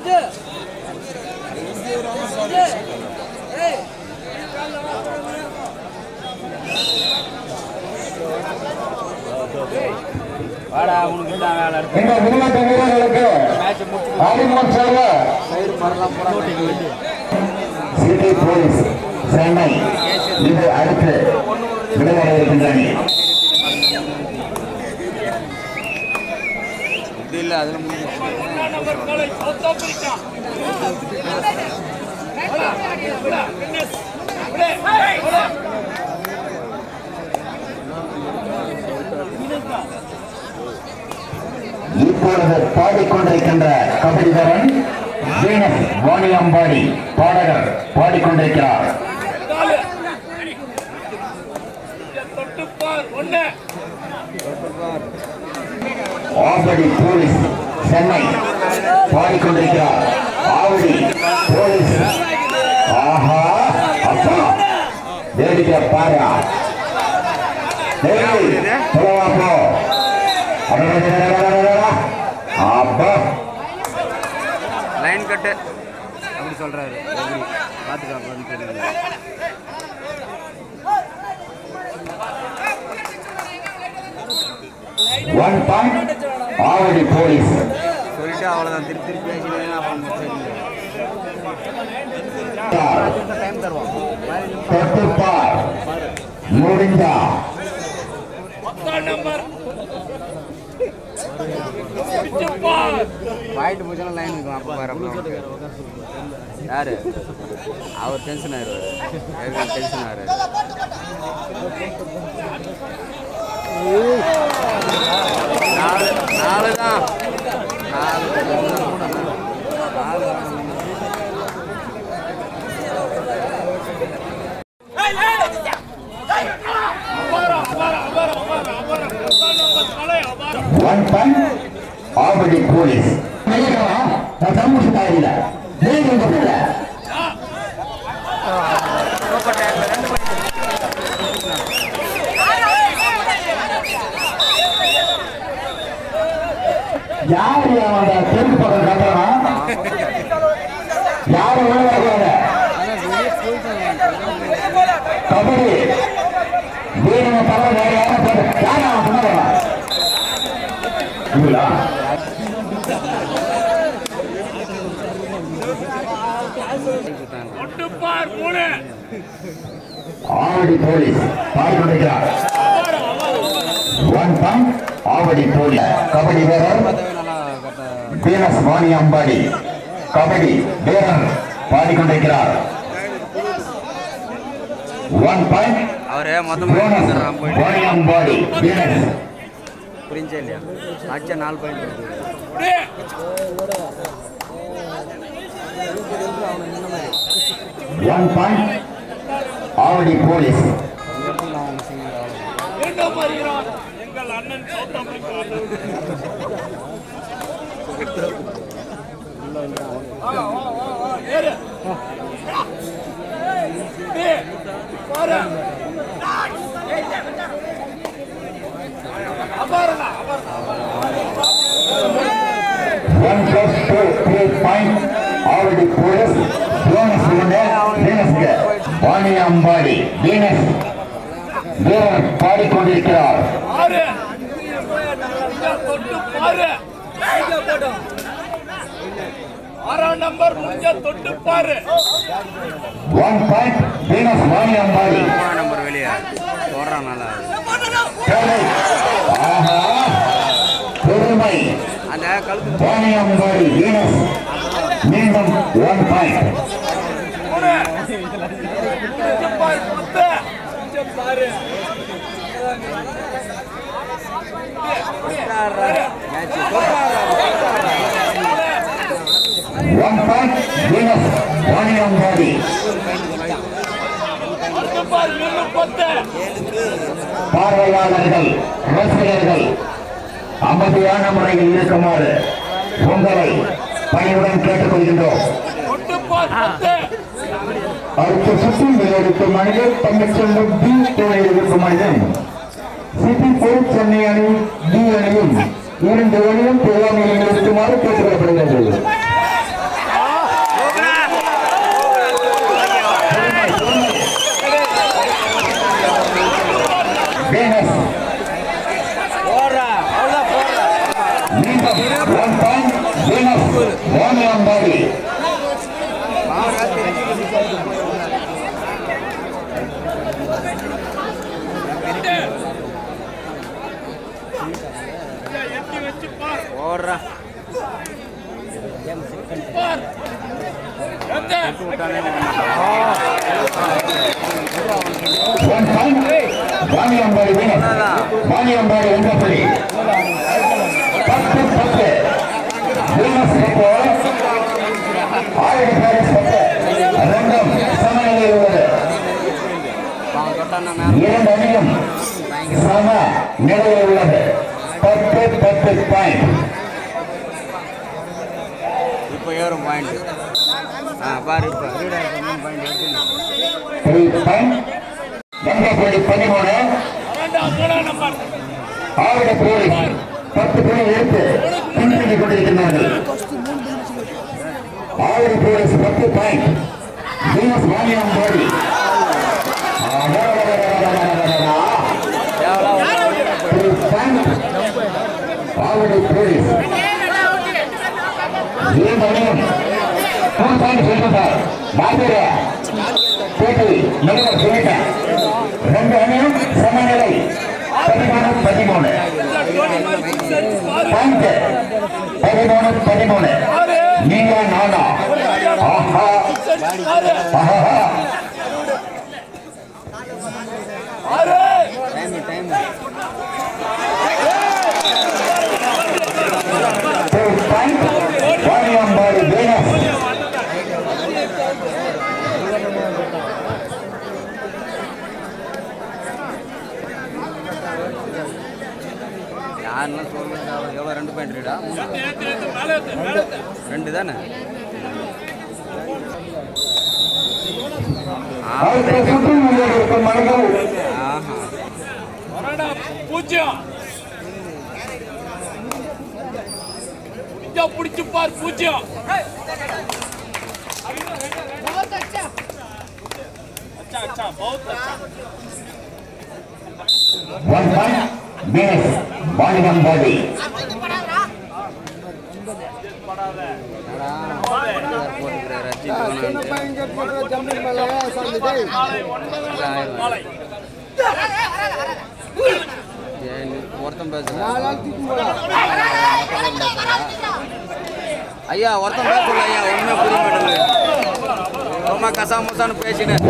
City Police Chennai இது அடுத்து விளையாட இருக்கின்றன. இல்ல அதுல இப்பொழுது பாடிக்கொண்டிருக்கின்ற கபடிக்காரன் வீனஸ் வாணியம்பாடி பாடகர் பாடிக்கொண்டிருக்கிறார். ஆவடி போலீஸ் சென்னை பாடிக்கொண்டிருக்கிறார். ஆவடி போலீஸ் ஆஹா அப்பா வேடிக்கை பாரா அப்பா லைன் கட்டு அப்படி சொல்றாரு. பாத்துக்கலாம். One point, Avadi Police. சொல்லிட்டு அவ்வளவுதான். திருப்பி பேசினேன் அப்புறம் டைம் தருவோம். முடிஞ்சா பாயிண்ட் முடிச்சாலும் லைன் இருக்கும். அப்போ யாரு அவர் டென்ஷன் ஆயிடுவாரு. டென்ஷன் ஆயிரு. நாலு தான். One point, Avadi Police. நான் சமூக தாயில யாரு தெற்கு பக்கம் கட்டுறான். யாரு கபடி வீரனை தவிர வேற யாரும் சொன்னா ஆவடி போலீஸ் பாடிக்கொண்டிருக்கிறார். One point Avadi police. Kabaddi வீரர் வீனஸ் வாணியம்பாடி கபடி வீரர் பாடிக்கொண்டிருக்கிறார். One point Vaniyambadi Venus. புரிஞ்சே இல்லையா? ஆச்சா 4 point. One point, Avadi Police. One plus 2, 3 point, Avadi Police. Vaniyambadi Venus வீரர் பாடிக்கொண்டிருக்கிறார். One point Venus Vaniyambadi. Number வெளியே பெருமை வாணியம்பாடி வீனஸ் மீண்டும் one point. One point, Venus Vaniyambadi. பார்வையாளர்கள் ரசிகர்கள் அமைதியான முறையில் இருக்குமாறு உங்களை பணியுடன் கேட்டுக்கொள்கின்றோம். அடுத்த சுற்றில் விளையாடும் மனிதர் தங்கள் செல்லும் பி துணையில் இருக்கும் மனிதன் சிட்டி போலீஸ் சென்னை அணி பி அணியும் 2 அணியும் பொதுவாக இருக்குமாறு கேட்டுக்கொள்ளப்படுகிறது. One point, Venus Vaniyambadi. Ora. One point, Vaniyambadi Venus. Vaniyambadi Venus. Venus random சமநிலையில் உள்ளது. இரண்டு அணியும் சம நிலையில் உள்ளது. 10 பாயிண்ட். இப்போ ஏறும் பாயிண்ட். பாரு இப்போ 3 பாயிண்ட். வெங்கப்பள்ளி 13. ஆவடி போலீஸ் 10 புள்ளி எடுத்து பின்தங்கி கொண்டிருக்கிறார்கள். Avadi police 10 point. Venus Vaniyambadi Avadi police இரண்டு அணியும் 2 பாயிண்ட் சொல்லிட்டார். பாத்திர பேட்டி நடுவர் சொல்லிட்டார். ரெண்டு அணியும் சமநிலை 13 13 நீங்க நானா ஆஹா ஆஹா டைம் வாணியம்பாடி வேணஸ் யாருன்னா சொல்லுங்க எவ்வளோ 2 பாயிண்ட் ரீடா 2 தானே பிடிச்சு பார் பூஜ்ஜியம். One point, Venus Vaniyambadi. ஒருத்தம் ஐயா ஒருத்தம் பேசல ஐயா ஒண்ணுமே புரிய மாட்டேங்குது. ரொம்ப கசாமுசான்னு பேசினேன்.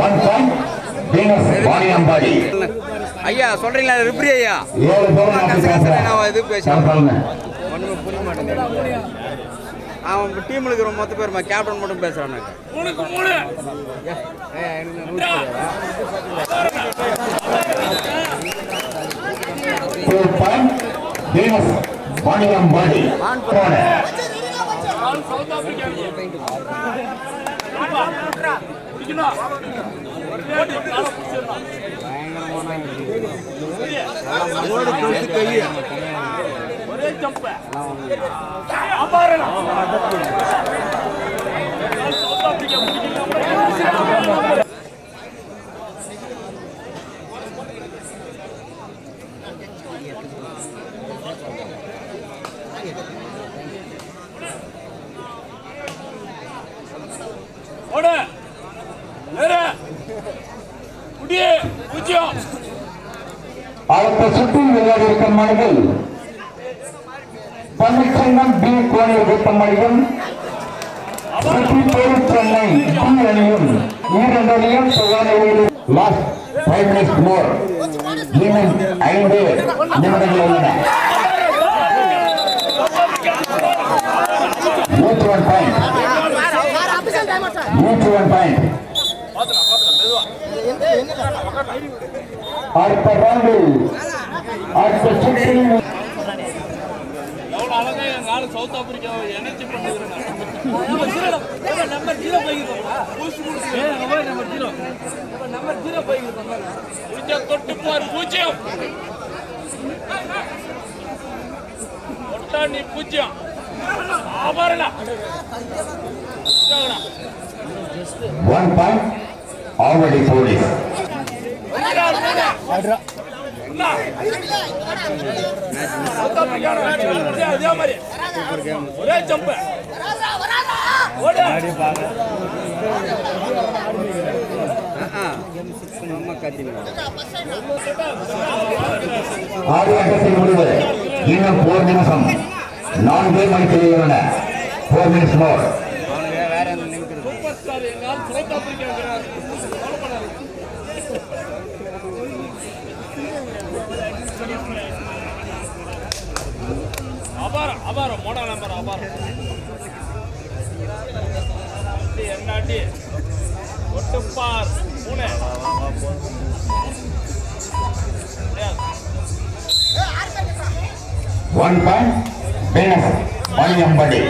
ஐயா சொல்றீங்களா ரிப்ரி ஐயா நான் இது பேசுறேன் ஒண்ணுமே புரிய மாட்டேங்குது. அவன் டீம்ல இருக்கிற மொத்த பேருமா கேப்டன் மட்டும் பேசுறான். Venus Vaniyambadi. அடுத்த சுற்றில் விளையாடி இருக்கும் மணிகள் பன்னிச்சங்கம் பி கோணில் இருக்கும் மணிகள் சிட்டி போலீஸ் சென்னை டி அணியும் இரண்டு அணியும் சோதனையில் லாஸ்ட் 5 minutes more இன்னும் 5 நிமிடங்கள் உள்ளன. 101 பாயிண்ட் அடுத்த ரவுண்டில் அடுத்த சுற்றில் சவுத் ஆப்பிரிக்கா எனர்ஜி நம்பர் 0 தொட்டு பார் பூஜ்ஜியம் நீ பூஜ்ஜியம் One point, Avadi Police. South Africa அதே மாதிரி ஒரே ஜம்ப் ஓடு ஆடியாட்டத்தின் முடிவு இன்னும் 4 நிமிஷம் 4 மணிக்குள்ள 4 minutes more. சூப்பர் ஸ்டார் எங்கால் சவுத் ஆப்பிரிக்கா அபார மோடா நம்பர் அபார என்னாடி ஒட்டுப்பார் Pune 1 point Venus Vaniyambadi.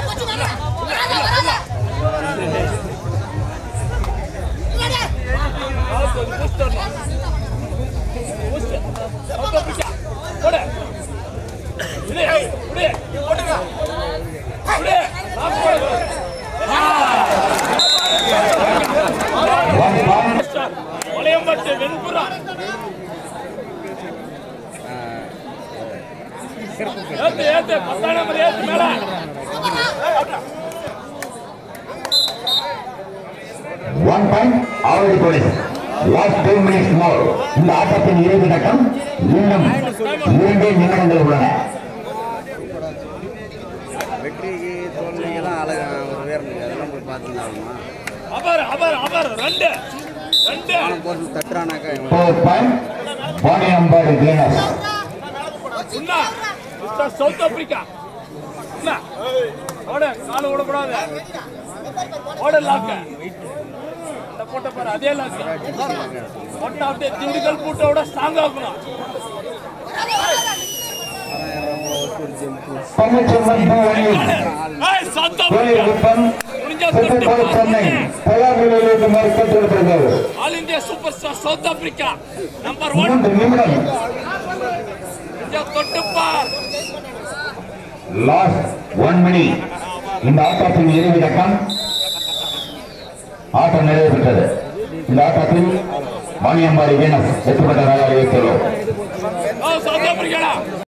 Valayampattu Venpura ஏத்து 10 நம்பர் ஏத்து மேல One point Avadi Police. Last 2 minutes more. இந்த ஆட்டத்தின் இறுதி கட்டம் இன்னும் 2 நிமிடங்கள் உள்ளன. வெற்றிக்கு தோல்விக்கெல்லாம் அழகா ஒரு வேறு அதெல்லாம் போய் பார்த்துருந்தாங்கம்மா அபார் ரெண்டு போட்டு தட்டுறானாக்கா 4 point Vaniyambadi Venus. South Africa ஓட கால ஓடக்கூடாது ஓட லாக்க போட்ட பாரு அதே லாக்க போட்டா அப்படியே திண்டுக்கல் பூட்டோட ஸ்ட்ராங் ஆகணும் South Africa all India super star South Africa number 1 தொட்டுப்பார் லாஸ்ட் 1 minute. இந்த ஆட்டத்தின் இறுதி கட்டம் ஆட்டம் நிறைவு பெற்றது. இந்த ஆட்டத்தில் வாணியம்பாடி வீனஸ் வெற்றி பெற்றதாக அறிவித்துள்ளோம். South Africa